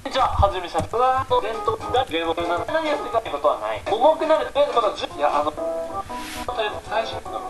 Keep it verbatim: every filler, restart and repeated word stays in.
じゃあ始めさせては伝統がゲームな何やってるかってことはない。重くなるということはじゅいやあのとりあえず最初の